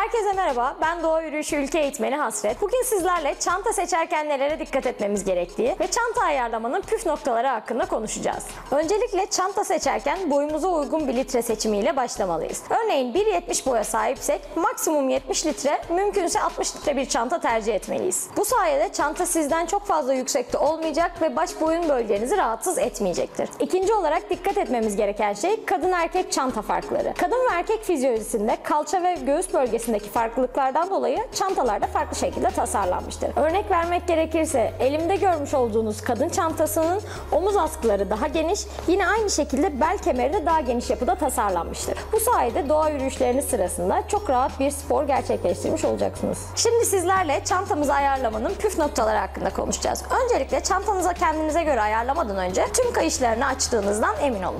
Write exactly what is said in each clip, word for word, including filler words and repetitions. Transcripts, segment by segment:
Herkese merhaba, ben Doğa Yürüyüşü Ülke Eğitmeni Hasret. Bugün sizlerle çanta seçerken nelere dikkat etmemiz gerektiği ve çanta ayarlamanın püf noktaları hakkında konuşacağız. Öncelikle çanta seçerken boyumuza uygun bir litre seçimiyle başlamalıyız. Örneğin bir yetmiş boya sahipsek maksimum yetmiş litre, mümkünse altmış litre bir çanta tercih etmeliyiz. Bu sayede çanta sizden çok fazla yüksekte olmayacak ve baş boyun bölgenizi rahatsız etmeyecektir. İkinci olarak dikkat etmemiz gereken şey kadın erkek çanta farkları. Kadın ve erkek fizyolojisinde kalça ve göğüs bölgesindeki farklılıklardan dolayı çantalar da farklı şekilde tasarlanmıştır. Örnek vermek gerekirse elimde görmüş olduğunuz kadın çantasının omuz askıları daha geniş, yine aynı şekilde bel kemeri de daha geniş yapıda tasarlanmıştır. Bu sayede doğa yürüyüşleriniz sırasında çok rahat bir spor gerçekleştirmiş olacaksınız. Şimdi sizlerle çantamızı ayarlamanın püf noktaları hakkında konuşacağız. Öncelikle çantanıza kendinize göre ayarlamadan önce tüm kayışlarını açtığınızdan emin olun.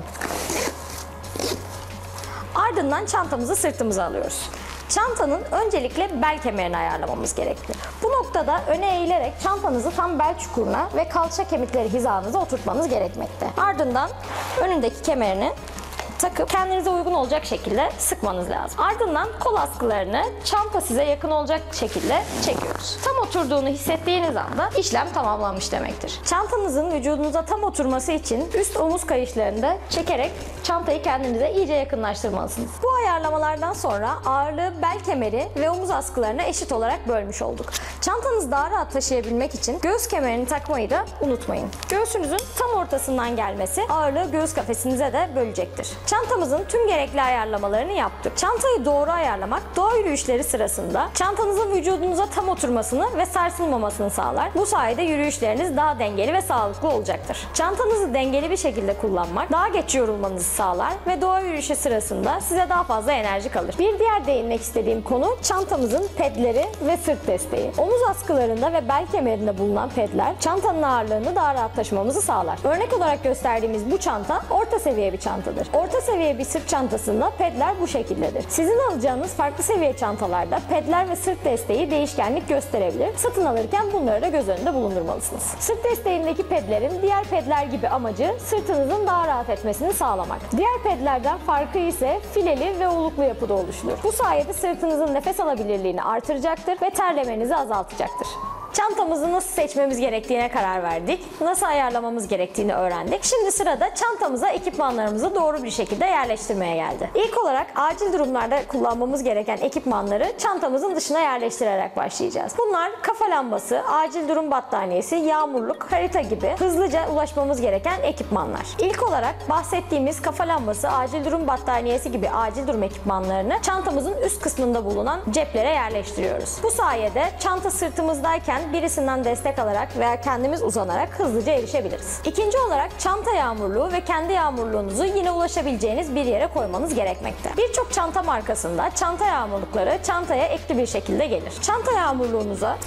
Ardından çantamızı sırtımıza alıyoruz. Çantanın öncelikle bel kemerini ayarlamamız gerekli. Bu noktada öne eğilerek çantanızı tam bel çukuruna ve kalça kemikleri hizanıza oturtmanız gerekmekte. Ardından önündeki kemerini takıp kendinize uygun olacak şekilde sıkmanız lazım. Ardından kol askılarını çanta size yakın olacak şekilde çekiyoruz. Tam oturduğunu hissettiğiniz anda işlem tamamlanmış demektir. Çantanızın vücudunuza tam oturması için üst omuz kayışlarını da çekerek çantayı kendinize iyice yakınlaştırmalısınız. Bu ayarlamalardan sonra ağırlığı bel kemeri ve omuz askılarına eşit olarak bölmüş olduk. Çantanızı daha rahat taşıyabilmek için göğüs kemerini takmayı da unutmayın. Göğsünüzün tam ortasından gelmesi ağırlığı göğüs kafesinize de bölecektir. Çantamızın tüm gerekli ayarlamalarını yaptık. Çantayı doğru ayarlamak doğa yürüyüşleri sırasında çantanızın vücudunuza tam oturmasını ve sarsılmamasını sağlar. Bu sayede yürüyüşleriniz daha dengeli ve sağlıklı olacaktır. Çantanızı dengeli bir şekilde kullanmak daha geç yorulmanızı sağlar ve doğa yürüyüşü sırasında size daha fazla enerji kalır. Bir diğer değinmek istediğim konu çantamızın pedleri ve sırt desteği. Omuz askılarında ve bel kemerinde bulunan pedler çantanın ağırlığını daha rahat taşımamızı sağlar. Örnek olarak gösterdiğimiz bu çanta orta seviye bir çantadır. Orta seviye bir sırt çantasında pedler bu şekildedir. Sizin alacağınız farklı seviye çantalarda pedler ve sırt desteği değişkenlik gösterebilir. Satın alırken bunları da göz önünde bulundurmalısınız. Sırt desteğindeki pedlerin diğer pedler gibi amacı sırtınızın daha rahat etmesini sağlamak. Diğer pedlerden farkı ise fileli ve oluklu yapıda oluşturur. Bu sayede sırtınızın nefes alabilirliğini artıracaktır ve terlemenizi azaltacaktır. Çantamızı nasıl seçmemiz gerektiğine karar verdik. Nasıl ayarlamamız gerektiğini öğrendik. Şimdi sırada çantamıza ekipmanlarımızı doğru bir şekilde yerleştirmeye geldi. İlk olarak acil durumlarda kullanmamız gereken ekipmanları çantamızın dışına yerleştirerek başlayacağız. Bunlar kafa lambası, acil durum battaniyesi, yağmurluk, harita gibi hızlıca ulaşmamız gereken ekipmanlar. İlk olarak bahsettiğimiz kafa lambası, acil durum battaniyesi gibi acil durum ekipmanlarını çantamızın üst kısmında bulunan ceplere yerleştiriyoruz. Bu sayede çanta sırtımızdayken birisinden destek alarak veya kendimiz uzanarak hızlıca erişebiliriz. İkinci olarak çanta yağmurluğu ve kendi yağmurluğunuzu yine ulaşabileceğiniz bir yere koymanız gerekmekte. Birçok çanta markasında çanta yağmurlukları çantaya ekli bir şekilde gelir. Çanta yağmurluğunuza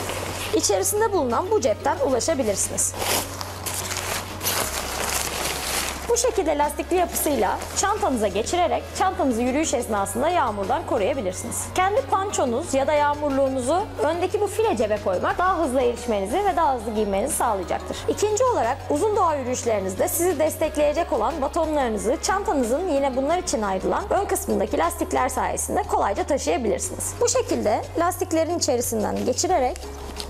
içerisinde bulunan bu cepten ulaşabilirsiniz. Bu şekilde lastikli yapısıyla çantanıza geçirerek çantanızı yürüyüş esnasında yağmurdan koruyabilirsiniz. Kendi pançonuz ya da yağmurluğunuzu öndeki bu file cebe koymak daha hızlı erişmenizi ve daha hızlı giyinmenizi sağlayacaktır. İkinci olarak uzun doğa yürüyüşlerinizde sizi destekleyecek olan batonlarınızı çantanızın yine bunlar için ayrılan ön kısmındaki lastikler sayesinde kolayca taşıyabilirsiniz. Bu şekilde lastiklerin içerisinden geçirerek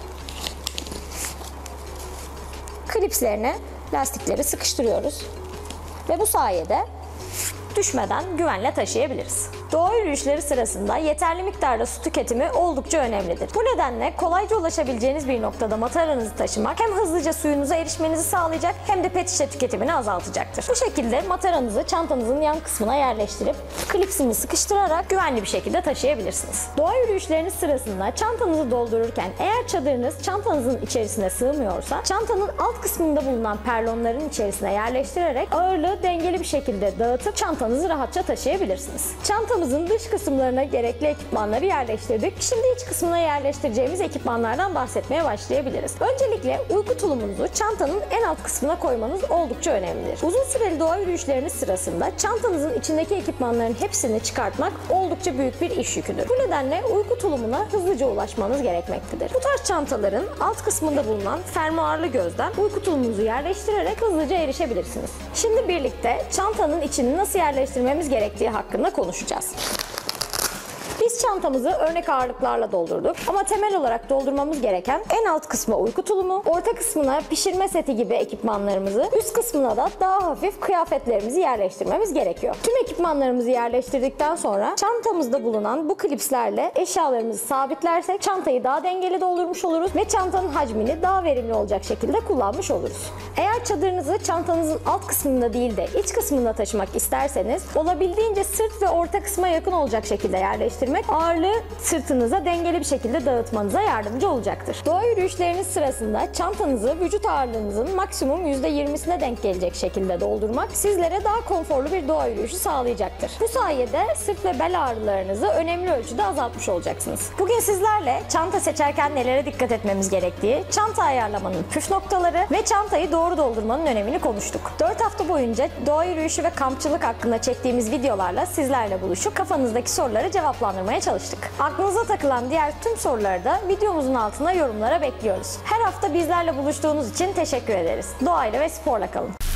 klipslerine lastikleri sıkıştırıyoruz. Ve bu sayede düşmeden güvenle taşıyabiliriz. Doğa yürüyüşleri sırasında yeterli miktarda su tüketimi oldukça önemlidir. Bu nedenle kolayca ulaşabileceğiniz bir noktada mataranızı taşımak hem hızlıca suyunuza erişmenizi sağlayacak hem de pet şişe tüketimini azaltacaktır. Bu şekilde mataranızı çantanızın yan kısmına yerleştirip klipsini sıkıştırarak güvenli bir şekilde taşıyabilirsiniz. Doğa yürüyüşleriniz sırasında çantanızı doldururken eğer çadırınız çantanızın içerisine sığmıyorsa çantanın alt kısmında bulunan perlonların içerisine yerleştirerek ağırlığı dengeli bir şekilde dağıtıp çantanızı rahatça taşıyabilirsiniz. Çantamızın dış kısımlarına gerekli ekipmanları yerleştirdik. Şimdi iç kısmına yerleştireceğimiz ekipmanlardan bahsetmeye başlayabiliriz. Öncelikle uyku tulumunuzu çantanın en alt kısmına koymanız oldukça önemlidir. Uzun süreli doğa yürüyüşleriniz sırasında çantanızın içindeki ekipmanların hepsini çıkartmak oldukça büyük bir iş yüküdür. Bu nedenle uyku tulumuna hızlıca ulaşmanız gerekmektedir. Bu tarz çantaların alt kısmında bulunan fermuarlı gözden uyku tulumunuzu yerleştirerek hızlıca erişebilirsiniz. Şimdi birlikte çantanın içini nasıl yerleştirmemiz gerektiği hakkında konuşacağız. Biz Biz çantamızı örnek ağırlıklarla doldurduk ama temel olarak doldurmamız gereken en alt kısmı uyku tulumu, orta kısmına pişirme seti gibi ekipmanlarımızı, üst kısmına da daha hafif kıyafetlerimizi yerleştirmemiz gerekiyor. Tüm ekipmanlarımızı yerleştirdikten sonra çantamızda bulunan bu klipslerle eşyalarımızı sabitlersek çantayı daha dengeli doldurmuş oluruz ve çantanın hacmini daha verimli olacak şekilde kullanmış oluruz. Eğer çadırınızı çantanızın alt kısmında değil de iç kısmında taşımak isterseniz olabildiğince sırt ve orta kısma yakın olacak şekilde yerleştirmek ağırlığı sırtınıza dengeli bir şekilde dağıtmanıza yardımcı olacaktır. Doğa yürüyüşleriniz sırasında çantanızı vücut ağırlığınızın maksimum yüzde yirmisine denk gelecek şekilde doldurmak sizlere daha konforlu bir doğa yürüyüşü sağlayacaktır. Bu sayede sırt ve bel ağrılarınızı önemli ölçüde azaltmış olacaksınız. Bugün sizlerle çanta seçerken nelere dikkat etmemiz gerektiği, çanta ayarlamanın püf noktaları ve çantayı doğru doldurmanın önemini konuştuk. dört hafta boyunca doğa yürüyüşü ve kampçılık hakkında çektiğimiz videolarla sizlerle buluşup kafanızdaki soruları cevaplandırmaya çalıştık. Aklınıza takılan diğer tüm soruları da videomuzun altına yorumlara bekliyoruz. Her hafta bizlerle buluştuğunuz için teşekkür ederiz. Doğayla ve sporla kalın.